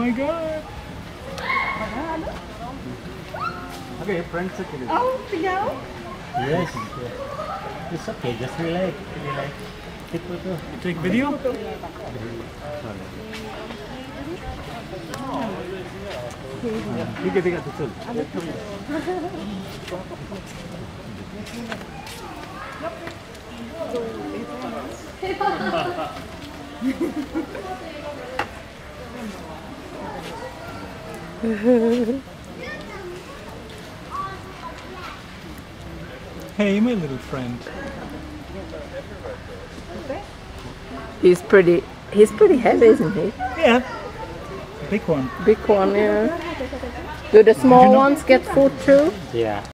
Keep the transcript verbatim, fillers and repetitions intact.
my god. Okay, friends, okay. Oh, tinggal. Yes. It's okay, just relax. Relax. Take photo. Take video? Tiga tiga betul. Hey, my little friend. He's pretty. He's pretty heavy, isn't he? Yeah. Big one. Big one, yeah. Do the small know- ones get food too? Yeah.